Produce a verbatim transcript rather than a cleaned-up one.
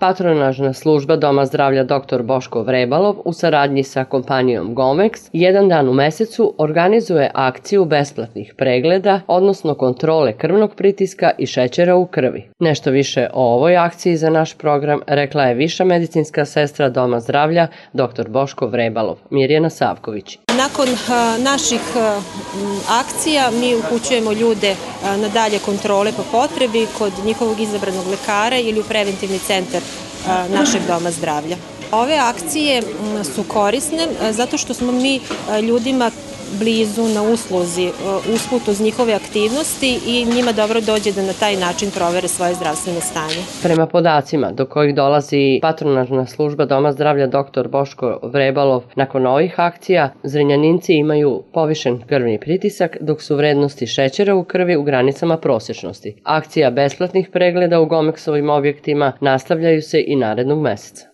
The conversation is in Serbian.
Patronažna služba Doma zdravlja doktor Boško Vrebalov u saradnji sa kompanijom Gomex jedan dan u mesecu organizuje akciju besplatnih pregleda, odnosno kontrole krvnog pritiska i šećera u krvi. Nešto više o ovoj akciji za naš program rekla je viša medicinska sestra Doma zdravlja doktor Boško Vrebalov, Mirjana Savković. Nakon naših akcija mi upućujemo ljude na dalje kontrole po potrebi kod njihovog izabranog lekara ili u preventivni centar našeg Doma zdravlja. Ove akcije su korisne zato što smo mi ljudima blizu na usluzi, usput uz njihove aktivnosti i njima dobro dođe da na taj način provere svoje zdravstveno stanje. Prema podacima do kojih dolazi patronažna služba Doma zdravlja doktor Boško Vrebalov, nakon ovih akcija Zrenjaninci imaju povišen krvni pritisak, dok su vrednosti šećera u krvi u granicama prosečnosti. Akcija besplatnih pregleda u Gomexovim objektima nastavljaju se i narednog meseca.